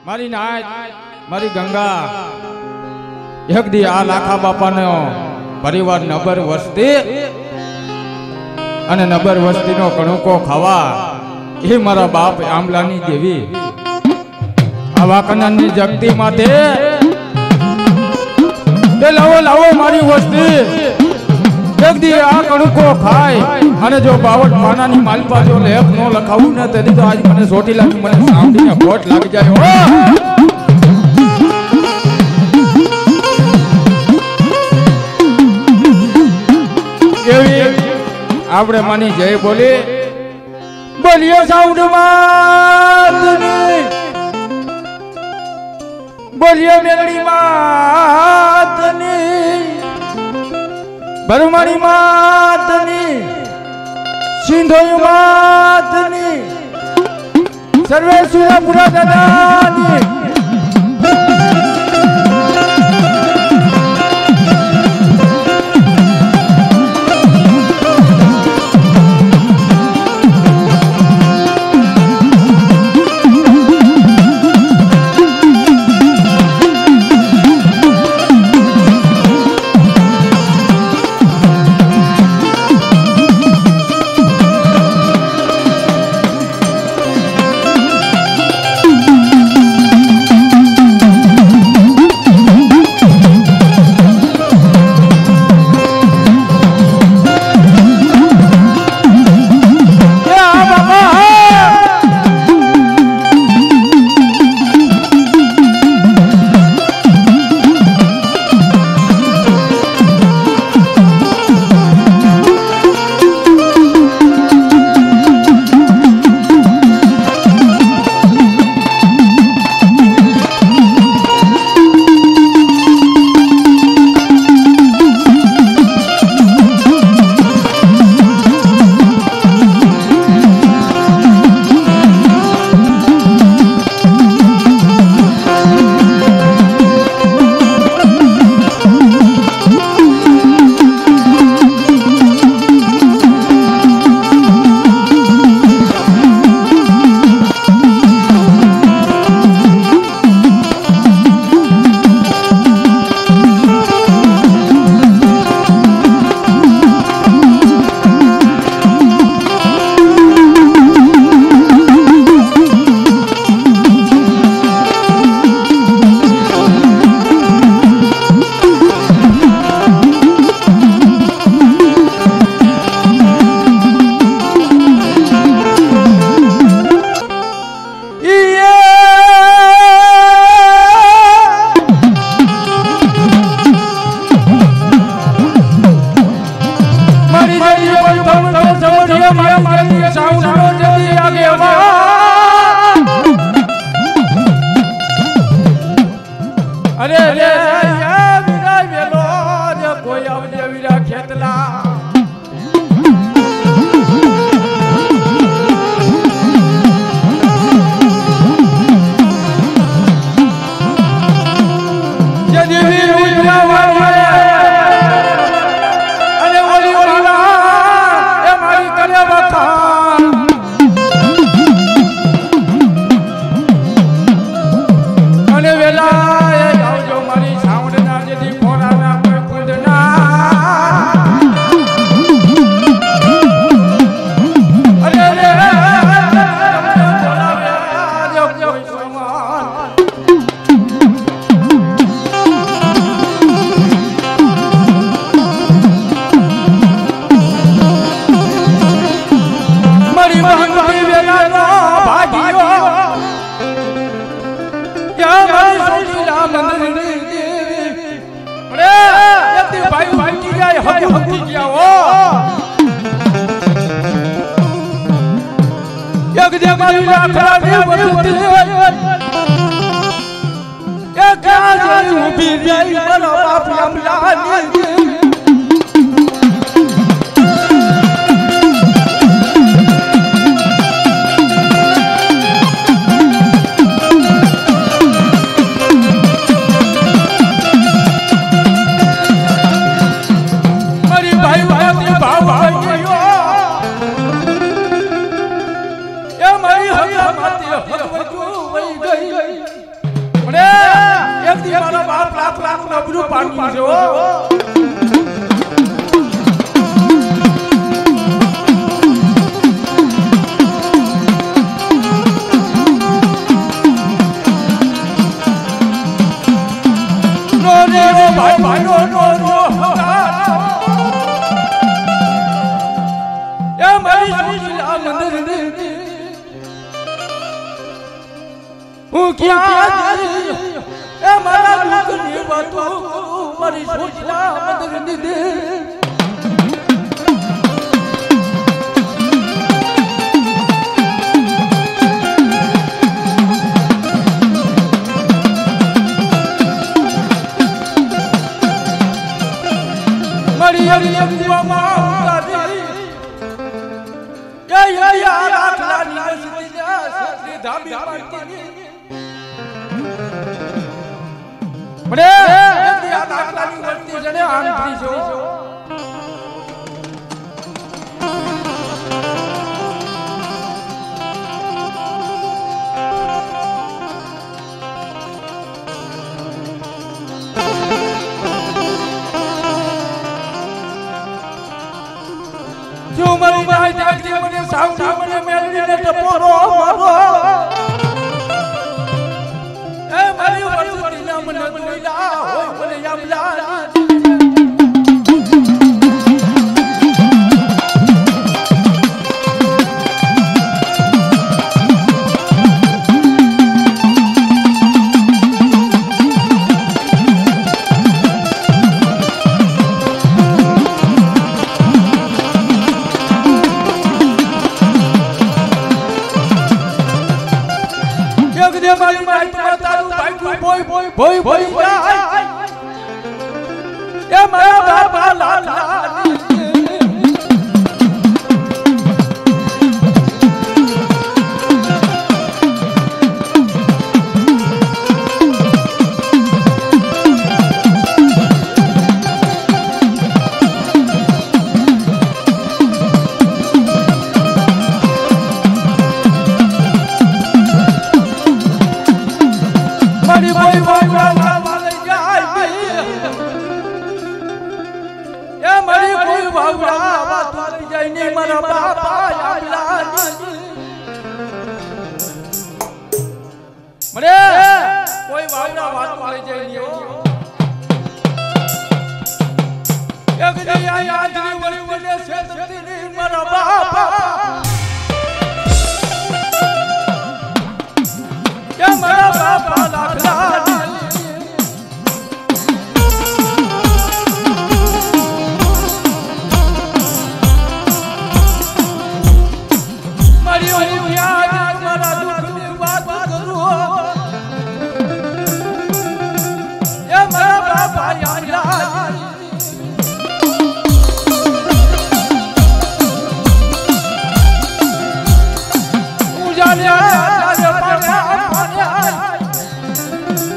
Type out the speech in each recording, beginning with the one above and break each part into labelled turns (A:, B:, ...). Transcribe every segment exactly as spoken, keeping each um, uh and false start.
A: મારી નાય મારી ગંગા એક દી આ લાખા બાપાનો પરિવાર નબર વસ્તી અને નબર વસ્તીનો કણુકો ખાવા એ મારા બાપ આમલાની દેવી આવા કનનની જગતી માથે એ લાવો લાવો મારી વસ્તી એક દી આ કણુકો ખાય અને જો બાવટ પાનાની માલપા જો લેપ નો લખાવું ને તેની તો આજ મને સોટી લાગી મને સાંભળીને ખોટ લાગી જાય હો એવી આપણે માની જય બોલી બોલીએ સાઉન્ડ માતની બોલીએ મેલડી માતની બરમાણી માતની સિંધોઈ માતની સર્વે સુરાપુરા દાદાની અરે રે વીરા વેલો કોઈ આવજે વીરા ખેતલા જદી વીરા વાળે અને ઓલી ઓલી એ મારી કરે વખા અને વેલા
B: ગબરું પાણી જો ભાઈ ભાઈ નો નો નો એ મારી સુલા મંદિર હું ક્યાં એ મારા દુઃખની વાતો મારી સુલા મંદિર દે મરી મરી ગુવામાં ઉતારી યા યા યા રાખલાની વસતી સત્રી ધાબી પાડતી બડે યા રાખલાની વસતી જને આંતરી જો જો મરી જાય જાગજી મને સાવડી મને મેલડીને ટપોરો મારો એ મારી વરસતીના મને દોઈલા હોય મને યામલા મારી માઈ તારું ભાઈ બોય બોય બોય બોય જાય એ મારા બાપા લાલા મારી ભાઈ ભાઈ વાલે જાય એ મારી કોઈ ભાવડા વાતો જાય ને મારા બાપા આમલા મરે કોઈ ભાવડા વાતો લઈ જાય ને એક દી આ આંધળી વળી વળે છેતરતી ને મારા બાપા કે મારા બાપા લાખલા મારી ઓલી યાદ મારા દુઃખની વાત કરું એ મારા બાપા યાદ ઉજાડ્યા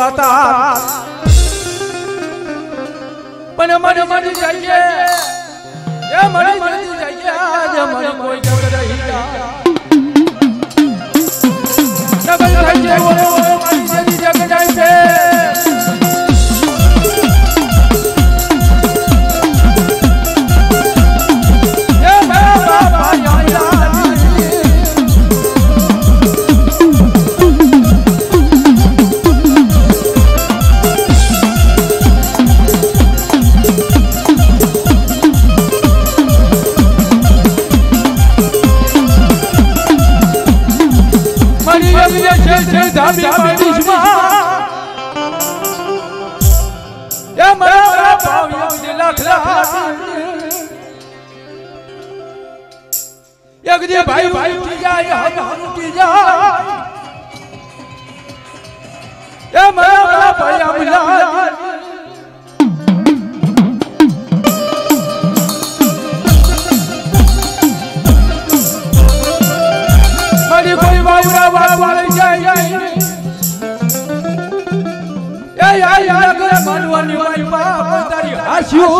B: દાતા પણ મને મરી જઈએ એ મને મરી જઈએ આજે મને કોઈ જગ રહી જાય ડબલ થઈ જાય ઓ મારી જતી જગ જાય છે धाबी ये मरा पाव लाख लाख एक दे भाई भाई उठी जाए हम हम उठी जाए ये मरा भाई अमला मरी कोई बाबरा बाबा जाए ए आई नगर मनवानी माई बाप तारी हास्यो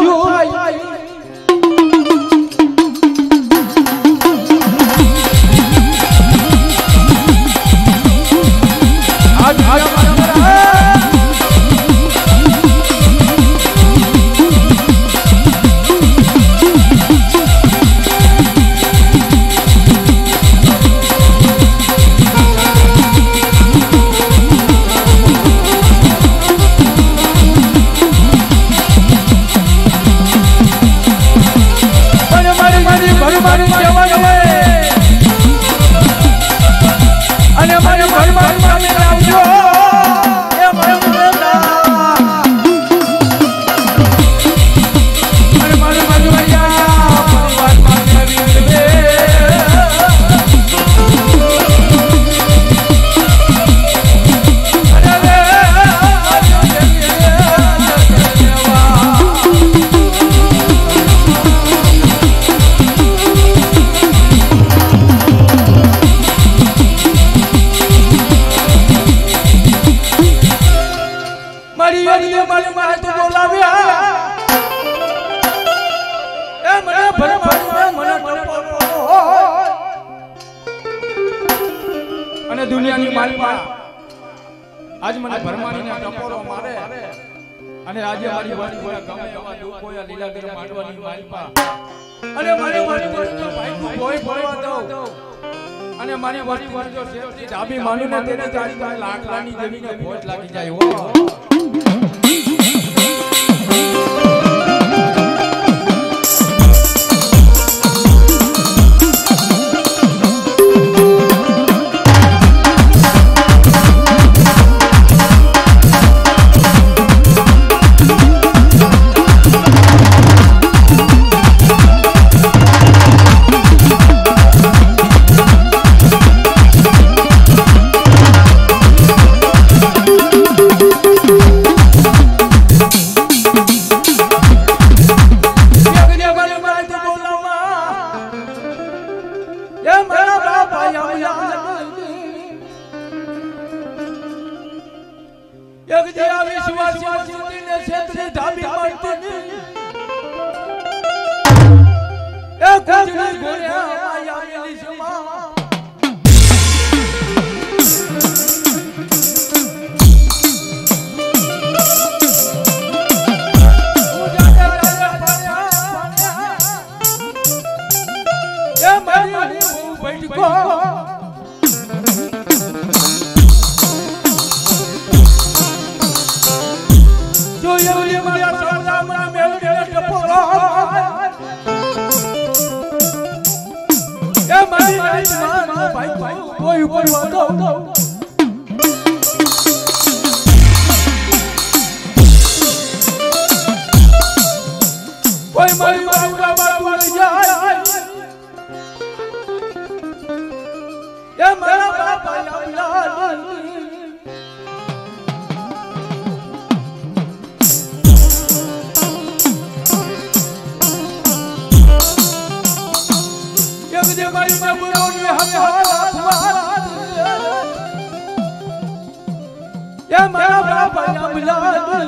B: आज आज दुनियानी मालपा आज મને ભરમાણીને ટપોરો મારે અને આજે મારી વાડી પર ગમે એવા દુખ હોય લીલાગર માંડવાની માલપા અને મારી વાડી પર તો ભાઈ કો ભોય ભરવા દો અને મારી વાડી પર જો શેઠની ધાબી માનું ને તેને તારી પાસે લાકડાની જમીને ભોજ લાગી જાય હો એ મારા બાપા મિલા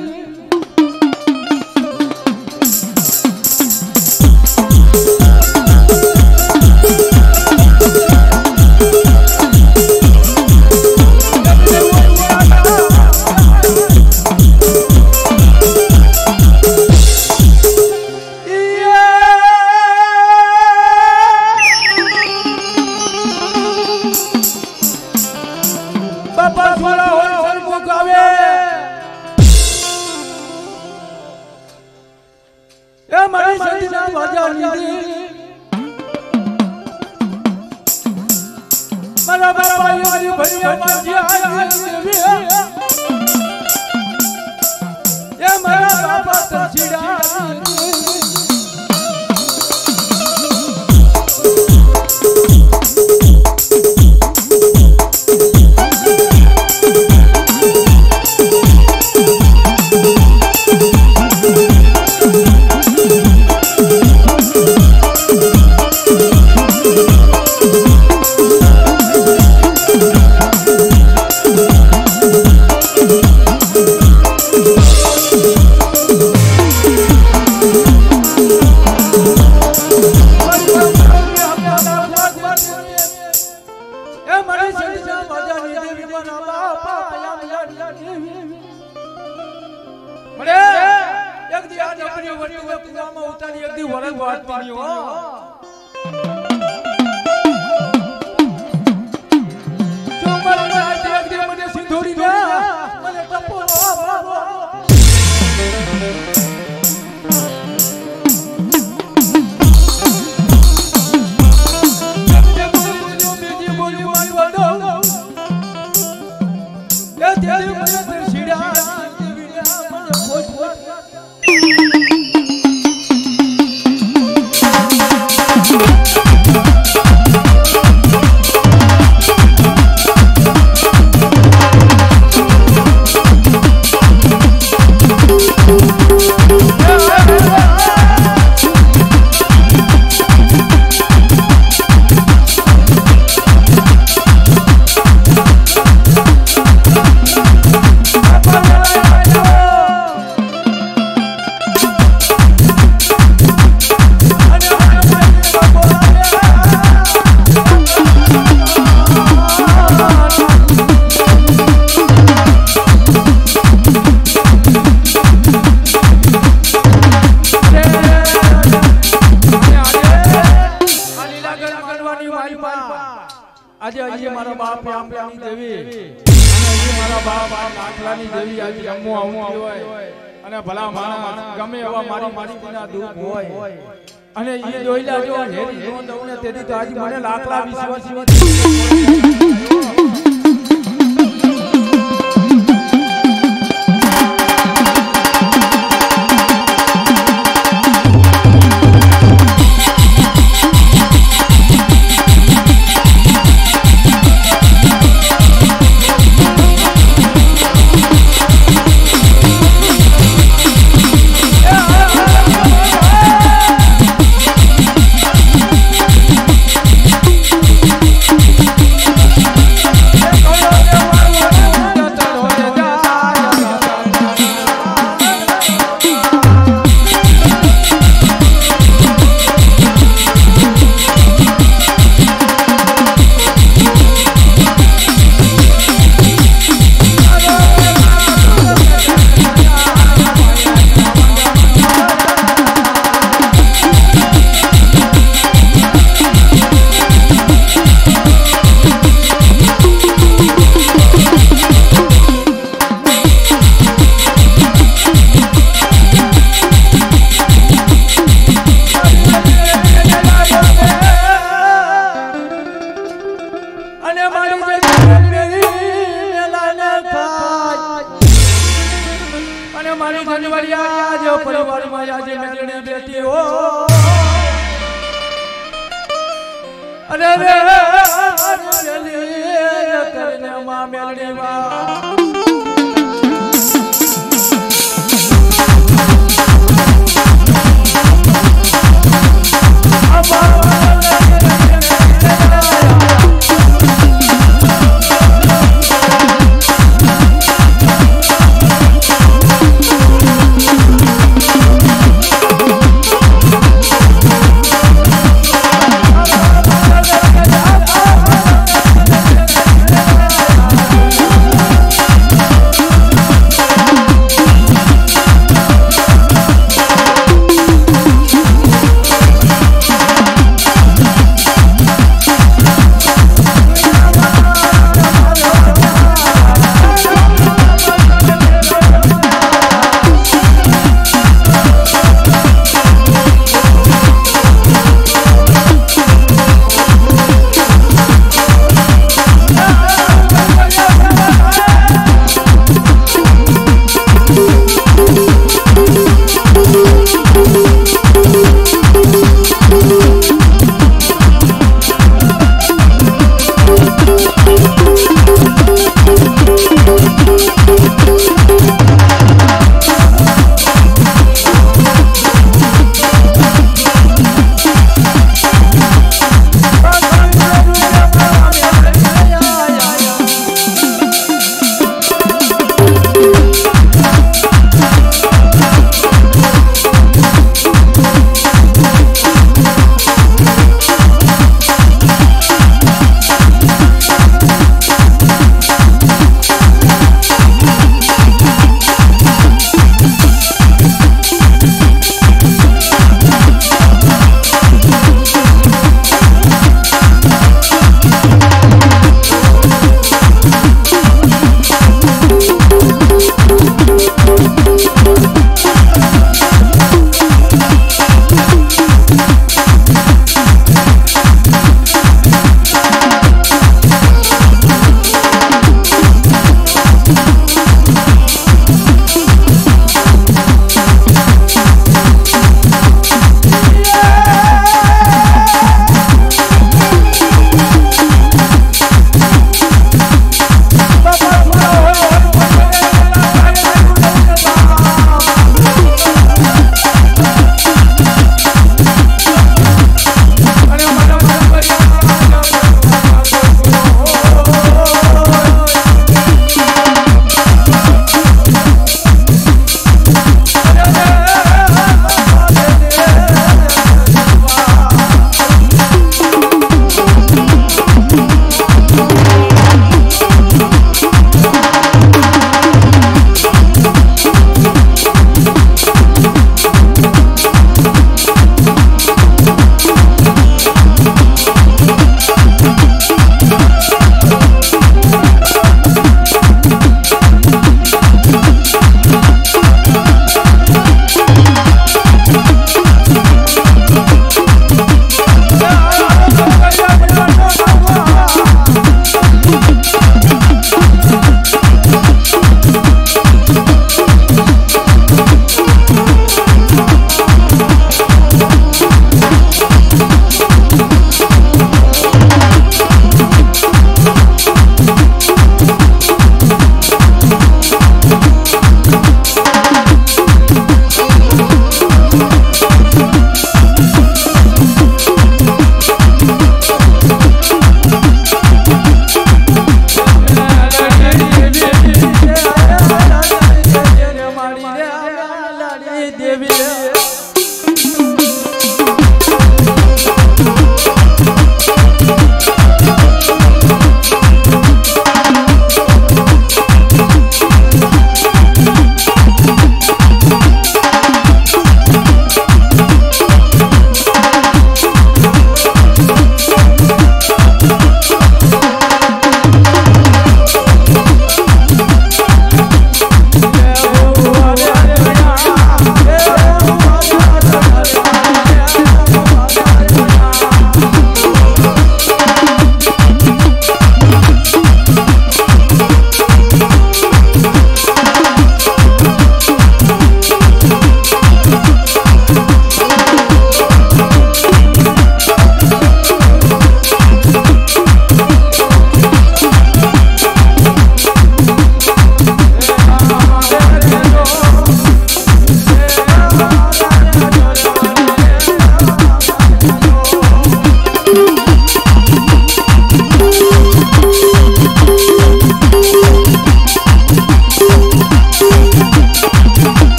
B: આજે આજે મારા બાપ આંબલાની દેવી અને આજે મારા બાપ આંખલાની દેવી આજે અમ્મો આવતી હોય અને ભલા માણસ ગમે એવા મારી મારીના દુઃખ હોય અને ઈ જોઈલા જો હેરી નો દઉં ને તેથી તો આજે મને લાખલા વિશ્વાસ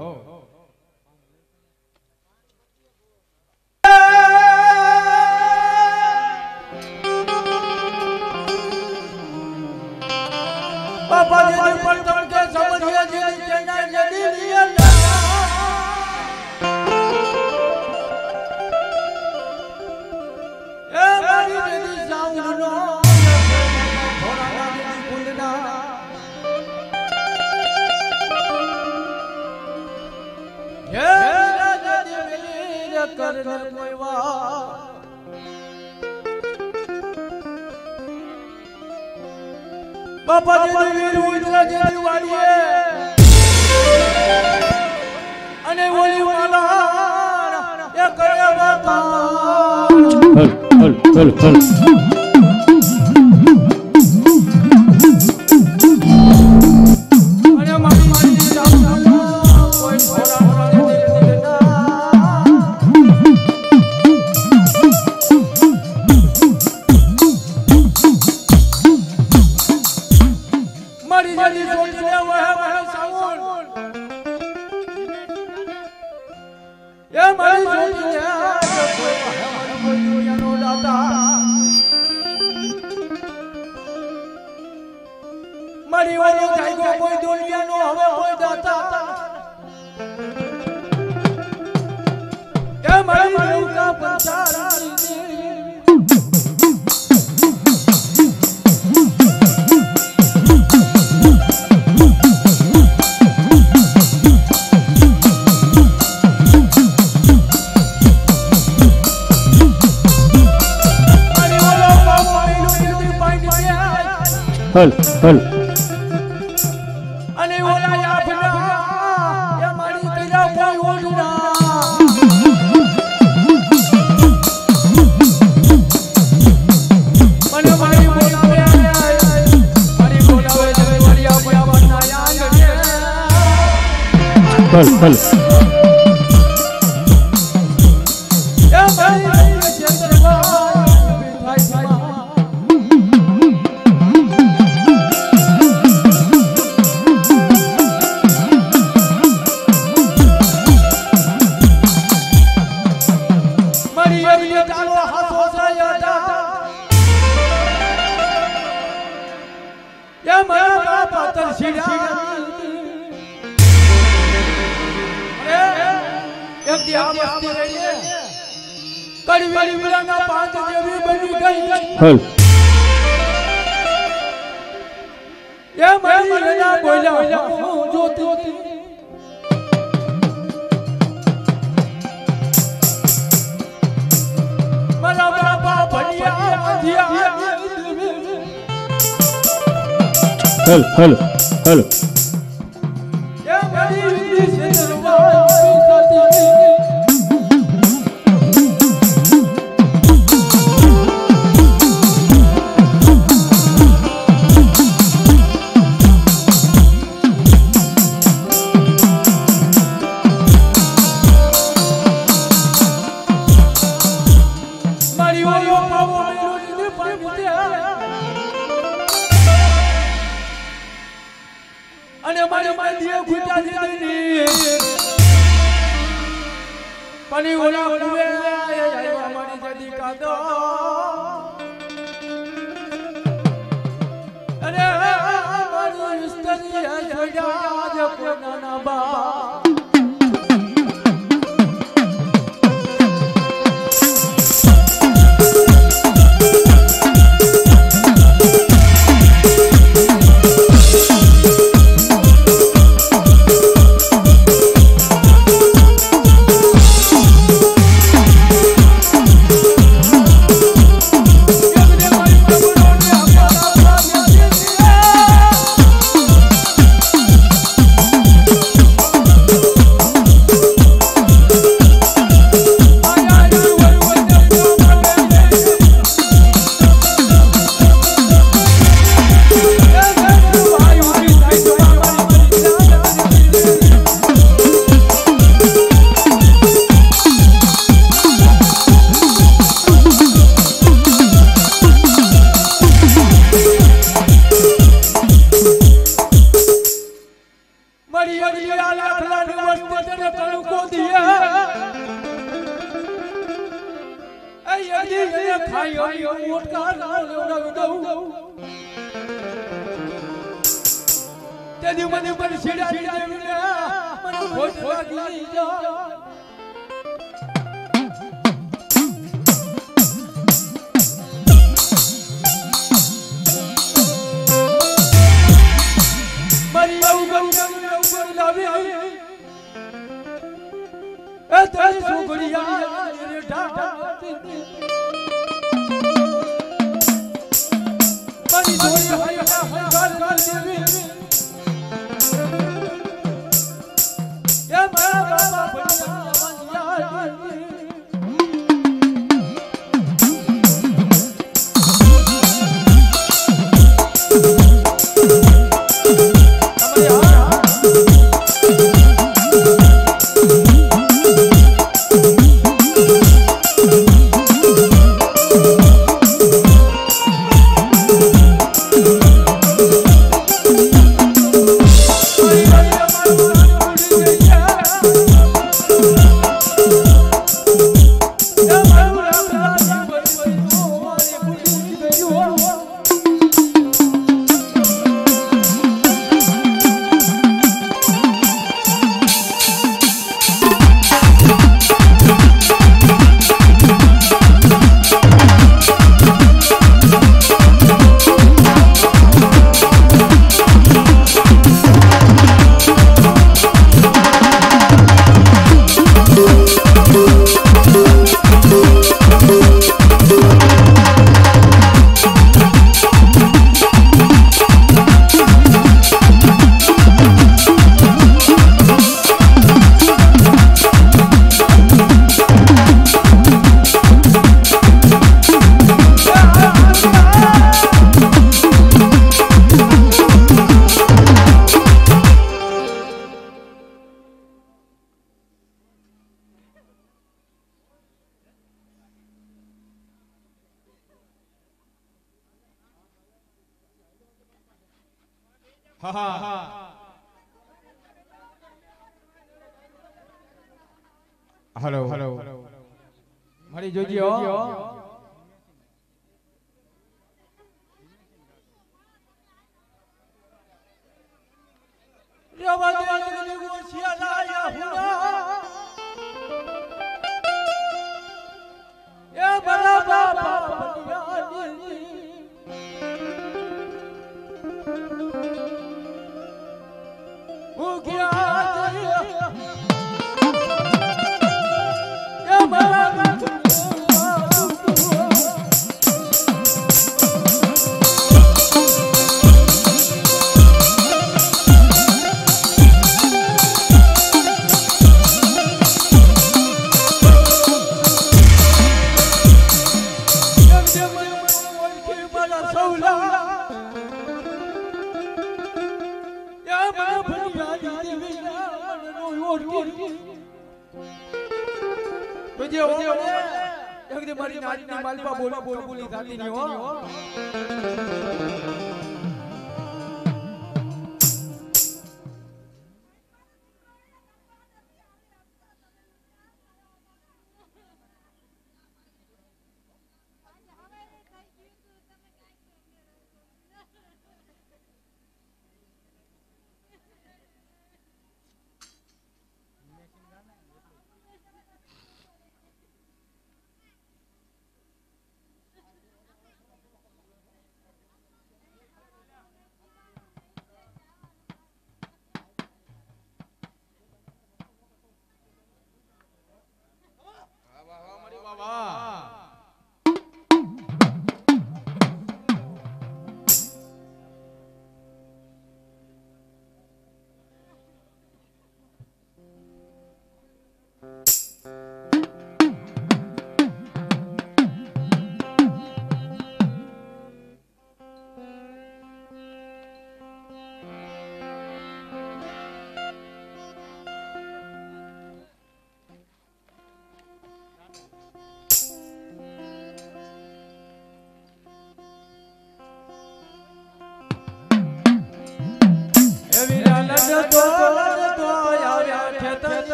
B: બાપા જે પણ તડકે સમજ્યા જે ચેન્નાઈ નદી ની એ મારી નદી સાઉન્ડ નો થોડા નદી કુંડના હે નદી મિલી કરને કોઈ વા બાપા જે વીર ઉતરા જે વાડીએ અને ઓલી વાલા એ કરે બાપા
C: હલ હલ હલ
B: અને મારી મારી જાવ કોઈ ફોરા મારી મારી સોચને વહે વહે સાઉન્ડ એ મારી સોચને કોઈ વહે વહે કોઈ દુનિયાનો દાતા મારી વાલો જાયગો કોઈ દુનિયાનો હવે કોઈ દાતા એ મારી નૌકા પંચારી
C: હલ હલ
B: અને ઓલા યાફના એ મારી કઈરા કોઈ ઓઢના મને મારી બોલાવે મારી બોલાવે જગવરિયા બરાબરના આંગણે
C: હલ હલ
B: એ મારી ચંદ્રવા થાય या मारा बापा तरसीड़ा अरे एक दिया बस्ती रही है कड़वी मिलाना पांच जेवी बनी गई
C: હલ
B: ये मारी लेना बोला जो तू मारा बापा बढ़िया बढ़िया
C: હલ હલ હલ
B: ये मेरी विधि से दरबार करती मारी वालो पावो मेलो निधि पाई અને મારી મારી ગુટા દીધી પાણી ઓલા કુવે આયા મારી જદી કાદો અને મારી સ્તરી છોડ્યા જ કોના બા ભાઈ ઓલી મોટકા લેવડાવી દઉં તેદી મને પર છેડા છેડા મને ખોટ લાગી જા મારી આવું ગમ ગમ ઉપર લાવી એ તારી છોકરીયા રે ઢાઢા મારી જોઈ હાય હાય ગાલ ગાલ દેવી એ મારા બાપા ભણિયા હા હા
A: हेलो हेलो
B: મારી જોજો રેવા દે ને ગોસિયા લાયા હુના એ બરા બાપા બનિયા ઓ ગયા એ મારા મારી નાની માલપા બોલી બોલી બોલી થાતી ની હો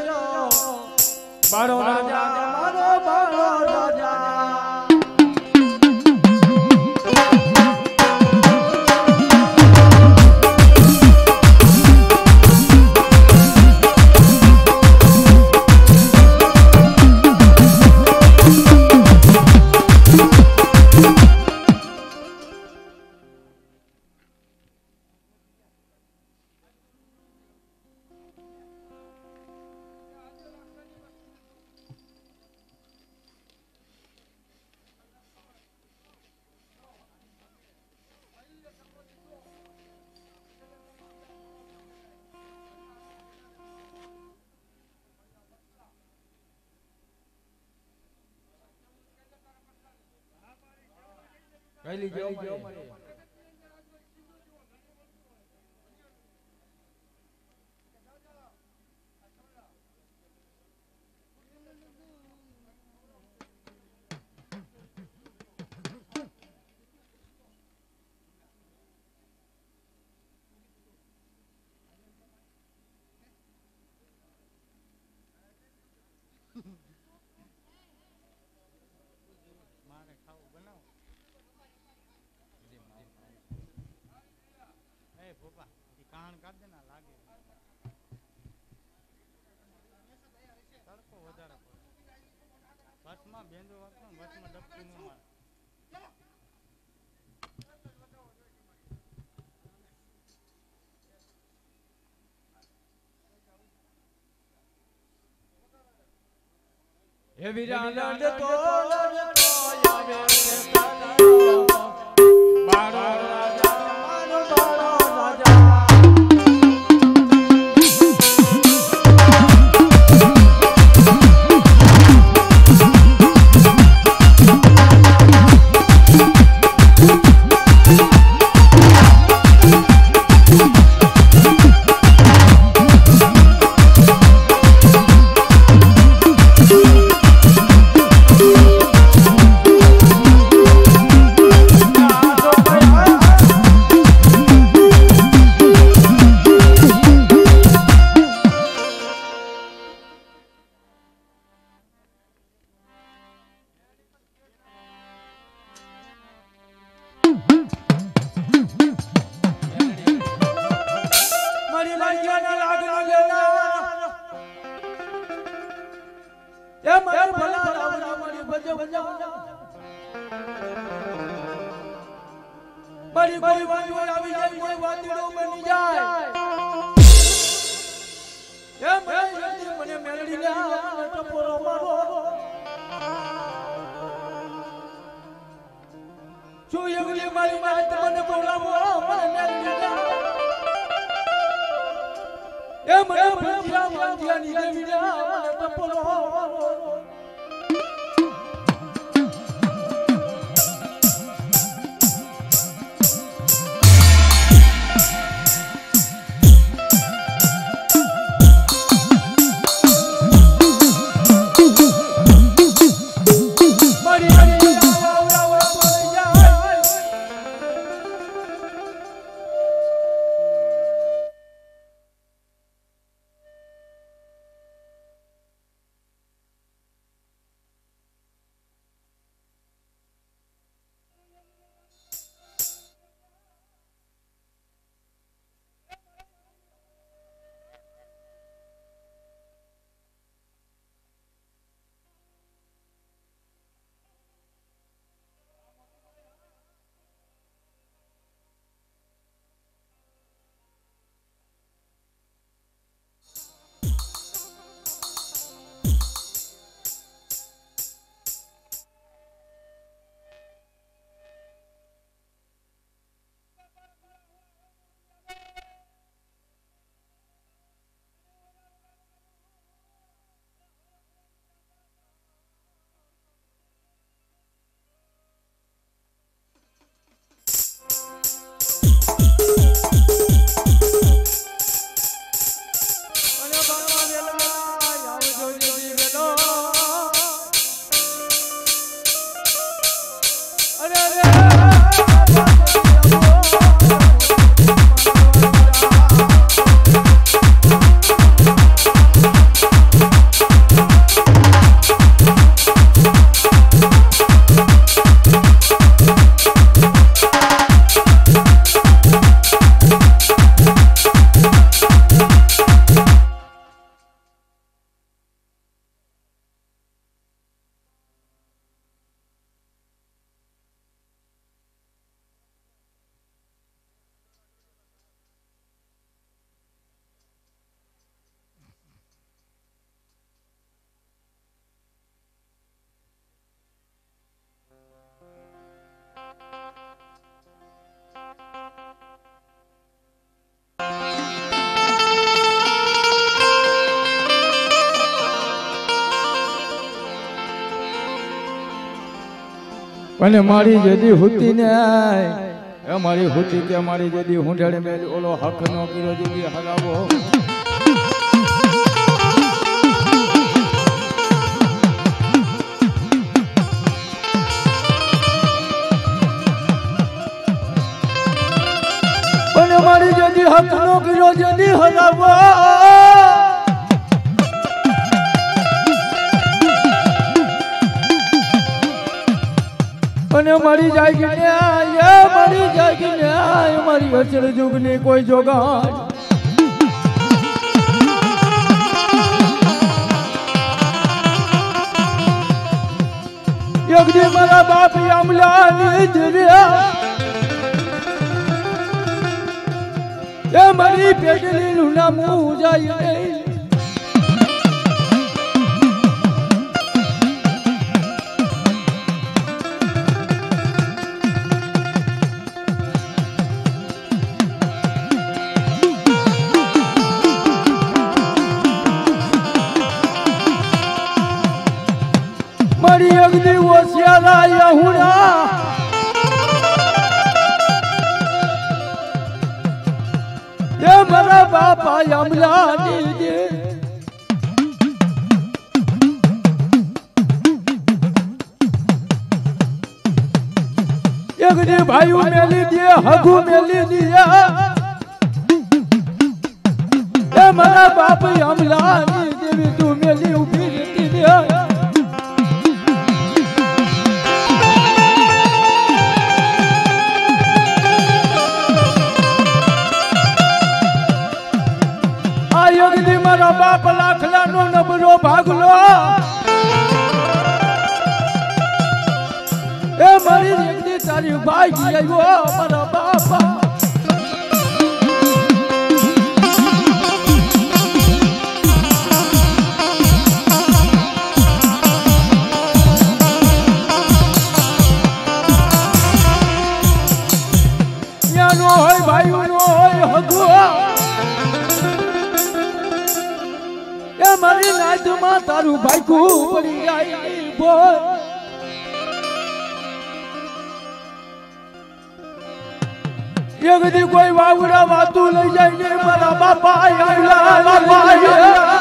B: બાળો રાજા મારો બાળો રાજા કઈલી જેવો મારે
D: મારે ખાવું બનાવો એ ભોપા એ કહાણ કાઢ દે ના લાગે તડકો વધારે પડે બસમાં બેંજો વાગતો ને બસમાં ડબકી નું મારે
B: હે વીરા લડ તો લડ તો આવે છે બારો રાજા બારો બારો રાજા મારી કોઈ વાંધો આવી જાય કોઈ વાંધો બની જાય એ મને મને મેલડી ને ટપોરો મારો જો એવલી મારી વાત મને બોલાવો મને મેલડી એ મને ભંજિયા ભંજિયા ની દેવી ને મને ટપોરો અને મારી જેદી હુતી ને એ મારી હુતી કે મારી જેદી હુંઢેડે મેલ ઓલો હક નો કીરો જેદી હરાવો અને મારી જેદી હક નો કીરો જેદી હરાવો અને મારી જાગી ને આયા મારી જાગી ને આયા મારી અચળ જુગ ની કોઈ જોગા એક દી મારા બાપ અમલા ની જર્યા એ મારી પેટલી નું નામ જાય નહીં મારી અગ્નિ ઓસિયાલા યહુડા એ મારા બાપા અમલા દીજે અગ્નિ ભાઈઓ મેલી દે હગુ મેલી દિયા એ મારા બાપ અમલા દીજે તું મેલી ઉભી રહેતી દે મારા બાપ લાખલા નો નબરો ભાગલો એ મારી એકદી તારી ભાઈ આવ્યો મારા બાપા નો હોય ભાઈ નો હોય હગો મારી નાદ માં તારું ભાઈકું પડી જાય બોલ એક દી કોઈ વાવડા વાતું લઈ જાય ને મારા બાપા આયા બાપા આયા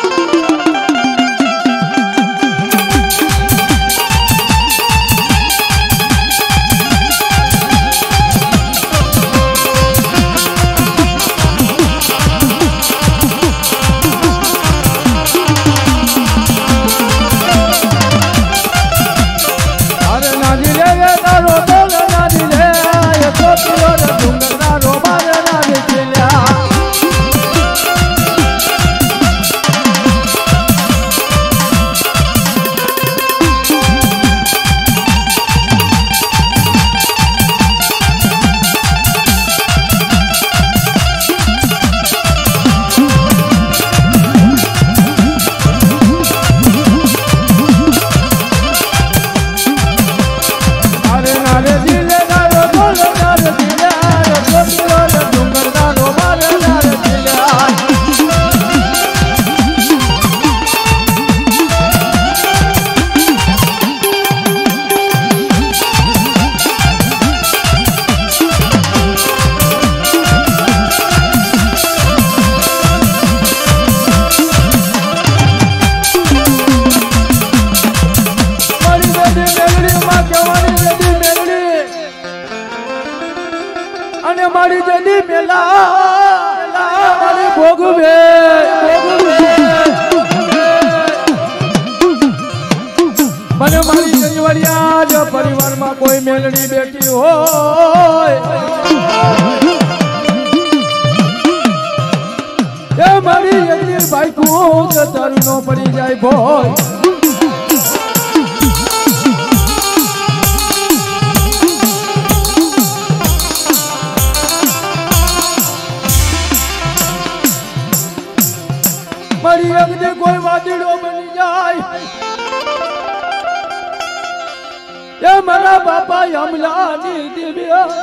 B: મારી જની મેલા મારી ભોગવે મને મારી જનવરિયા જો પરિવારમાં કોઈ મેલડી બેઠી હોય એ મારી જની ભાઈ કું તારું નો પડી જાય ભોય મારી અગ્નિ કોઈ વાદળો બની જાય એ મારા બાપા અમલા ની દેવ્યા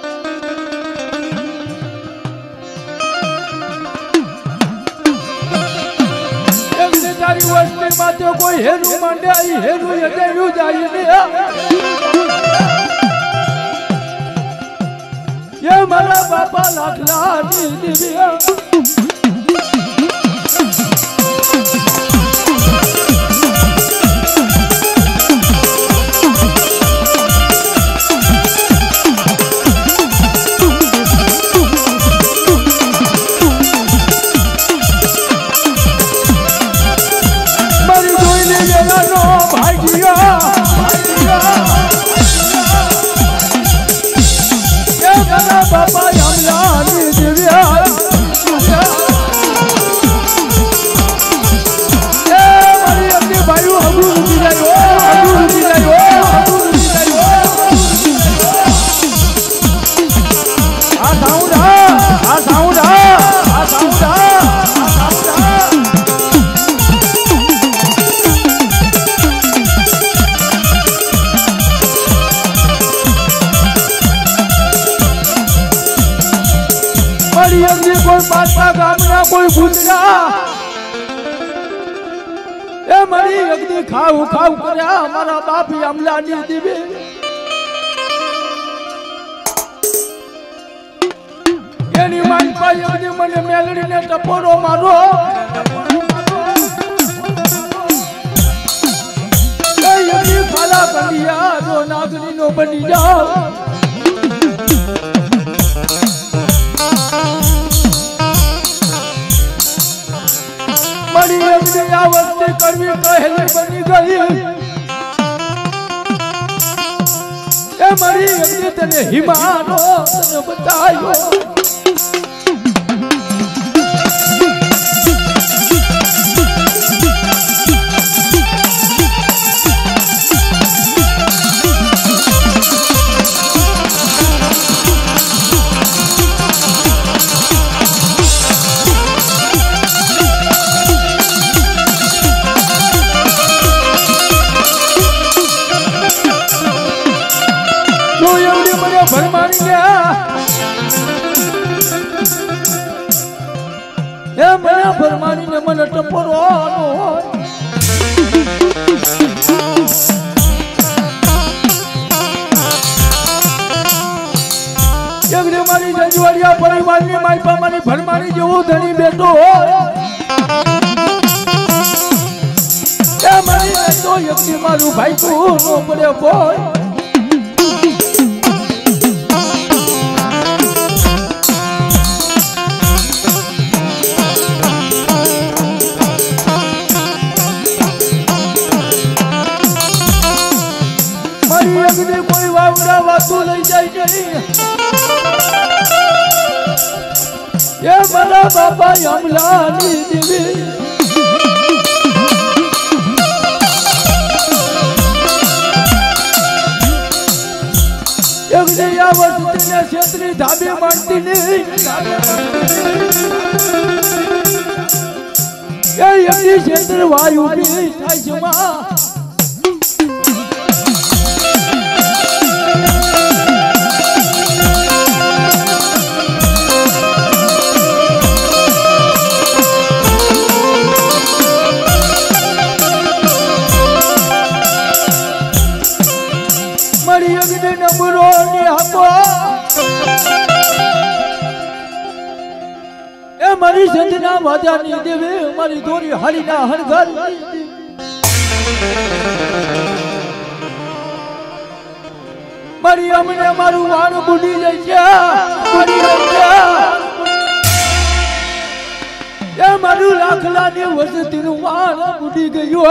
B: અગ્નિ તારી વસ્તી માં તો કોઈ હેરું માંડે હેરું જાય ને ये मारा बापा लाखला दिव्या बाबा यमला दिव्या ए मारी अपने भाई हबू दिलायो हबू दिलायो हबू दिलायो आ साउंड आ साउंड आ साउंड आ कोई बात गामना कोई भूलना ए मरी अग्नि खाऊ खाऊ करया हमारा बाप यमला नी दिवे एनी मान पाई अग्नि मने मेलड़ी ने टपोरो मारो ए अग्नि खाला बनिया रो नागनी नो बनी जाओ मरी अग्नि आवस्ती करवी पहले बनी गई ए मरी अग्नि तने हिमानो तने बतायो भरमानी गया ए मना भरमानी ने मन टपोरो जगने मारी जंजवाड़िया परिवार ने माई पा मारी भरमानी जेवो धनी बेटो ए मारी तो यज्ञ मारू भाई को नो पड़े बोय अग्नि कोई वावड़ा वातू ले जाई नहीं ये बड़ा बाबा यमला नी दिवी अग्नि आवस्ती ने क्षेत्री धाबे मानती नहीं ये अग्नि क्षेत्र वायु भी थाईमा नंबरो ने हपो ए मारी संजना वाजा नी देवे मारी दोरी हरिना हर घर मारी हमने मारू वाण बुडी जैसा मारी रजा ए मारू लाखला ने वसती नु वाण बुडी गयो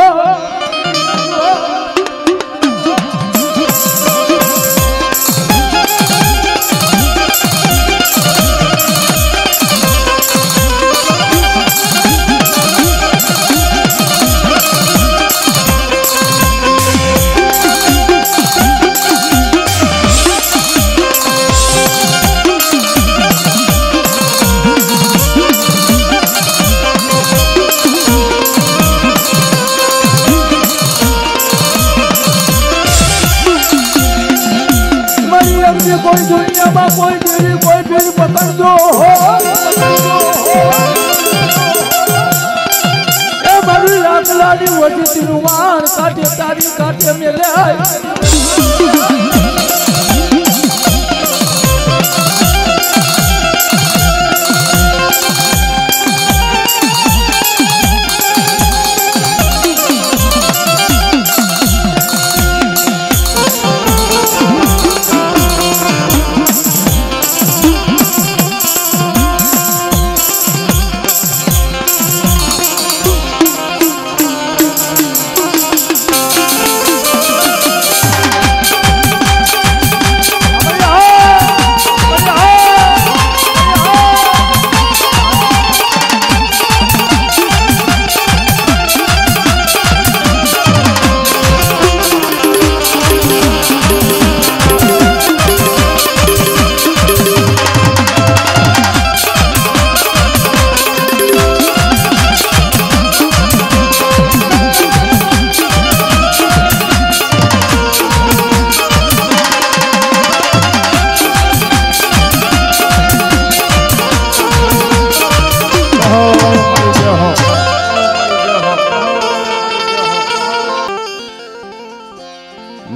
B: कोई दुनिया में कोई तेरी कोई फिर पकड़ दो ए बड़ी लाख लाली वजी तिरुमान काटे तारी काटे मेले आए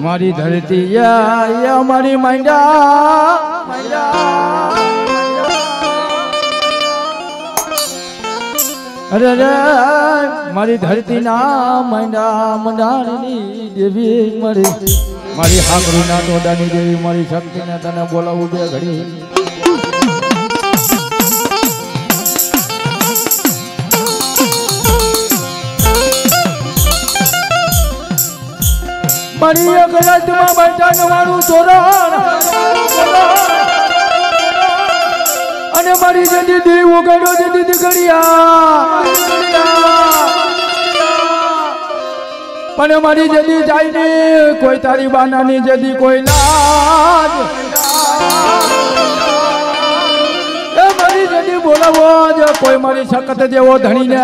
B: મારી ધરતી યા મારી માંડા માંડા અરે રે મારી ધરતી ના માંડા મંડારની દેવી મારી મારી હાકરી ના ટોડાની દેવી મારી શક્તિ ને તને બોલાવું બે ઘડી મારી એક રાતમાં બેઠા નવાણું તોરણ અને મારી જતી દેવ વગાડો જતી દીકરીયા પણ મારી જતી જાય ને કોઈ તારી બાનાની જતી કોઈ લાજ એ મારી જતી બોલાવો જ કોઈ મારી સખત જેવો ધણી ને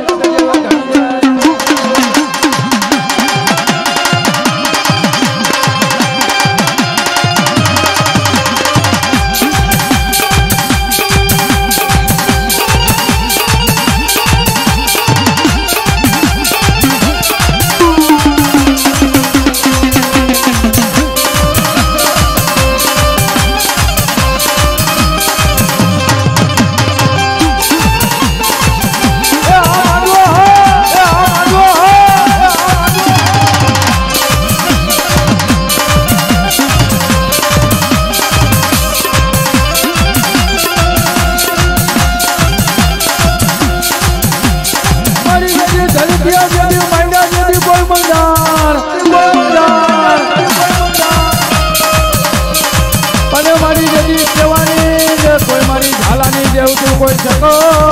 B: કોઈ શકો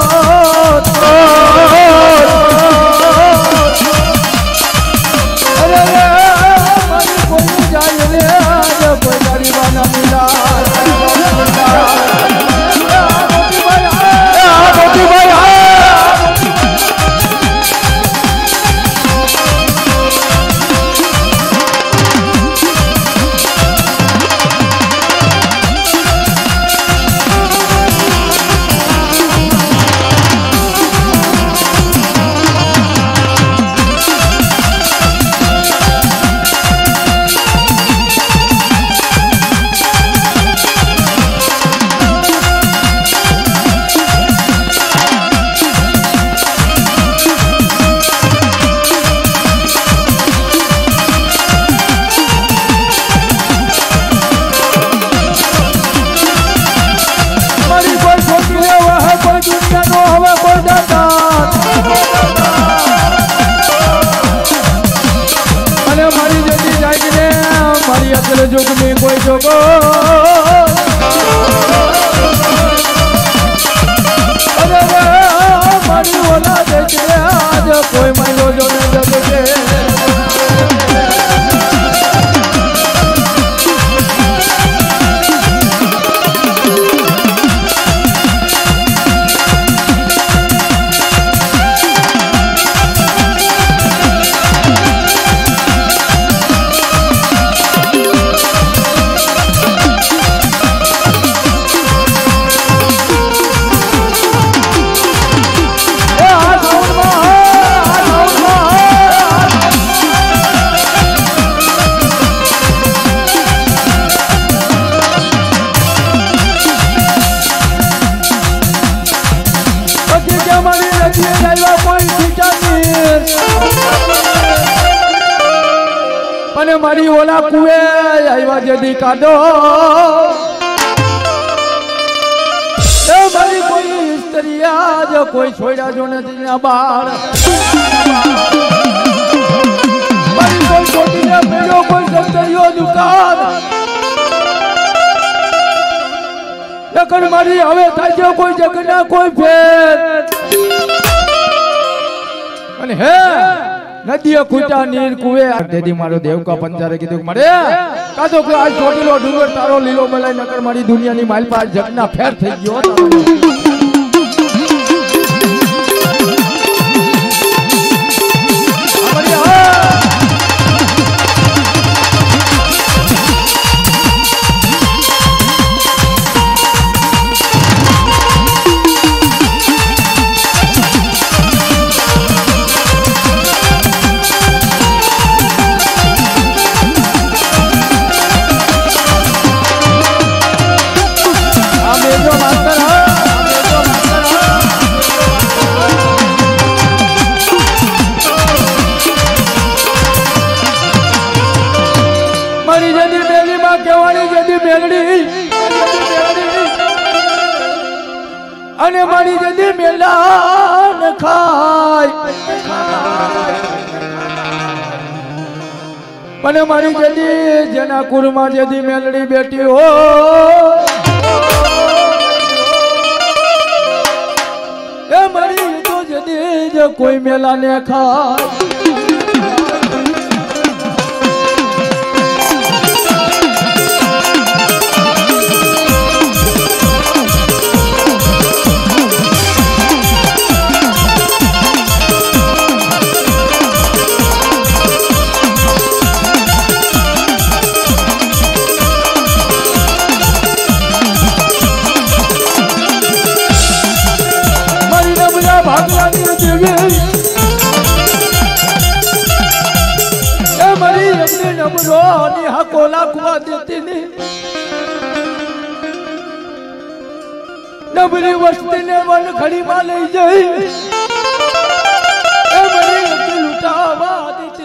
B: અરે મારી કોઈ જાય રે કોઈ તારી બાના મિલા जुग में कोई जोगो अरे मारी ओला देखे आज कोई मारो जो न जग के અને મારી ઓલા કુએ આવ્યા જદી કાઢો એ મારી કોઈ સ્ત્રી આજ કોઈ છોડ્યા જો નથી બાળ મારી કોઈ છોડીને મેળો કોઈ સંતરીઓ દુકાન નકર મારી હવે થાય કોઈ જગના કોઈ ફેર અને હે નદીએ ખૂટા નીર કુએ દેદી મારો દેવકા પંચારે કીધું મારે કાતો કે આજ ચોટીલો ડુંગર તારો લીલો મલાઈ નકર મારી દુનિયાની માલ પાર જગના ફેર થઈ ગયો અને મારી જદી મેલા ન ખાય મને મારી જદી જેના કુરમાં જદી મેલડી બેઠી હો એ મારી તો જદી જે કોઈ મેલા ને ખાય કોલા કુવા દેતી ની નબળી વસ્તી ને વન ખડી માં લઈ જઈ એ બધી લૂંટાવા દેતી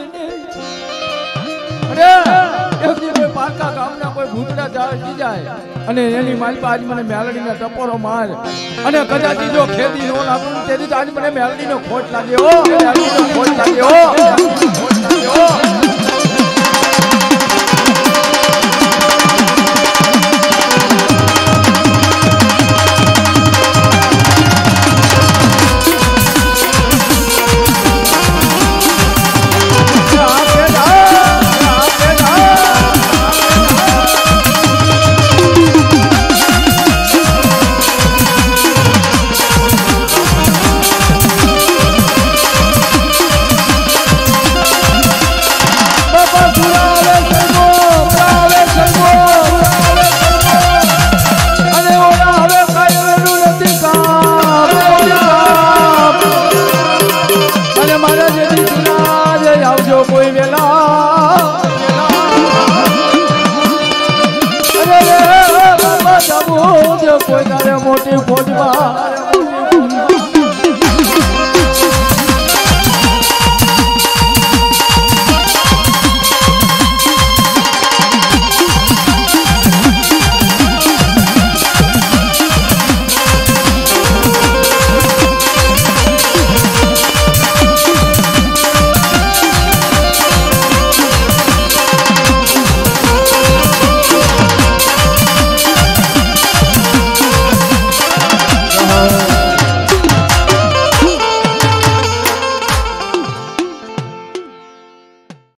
B: ની અરે એક દિવસ પાકા ગામના કોઈ ભૂતડા જાય જાય અને એની મારી આજ મને મેલડીને ટપોરો માર અને કદાચ જો ખેતી નો લાગુ તેથી આજ મને મેલડીનો ખોટ લાગ્યો મેલડીનો ખોટ લાગ્યો ખોટ લાગ્યો કોઈ વેલા કોઈ તારે મોટી ફોજમાં